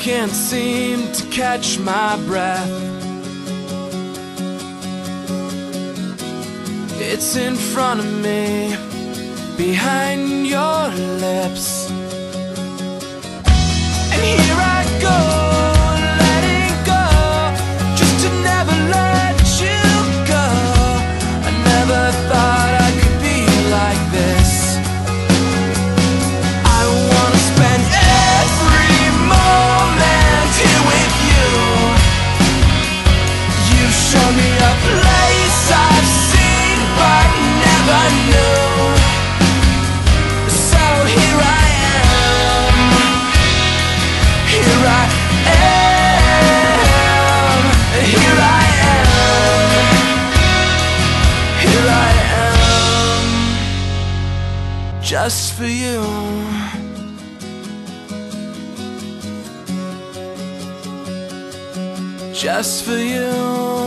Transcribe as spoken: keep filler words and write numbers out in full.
can't seem to catch my breath. It's in front of me, behind your lips. And here I go, letting go, just to never let you go. I never thought I could be like this. I wanna spend every moment here with you. You show me a place I've seen but never knew. So here I am, here I am, here I am, here I am, just for you. Just for you.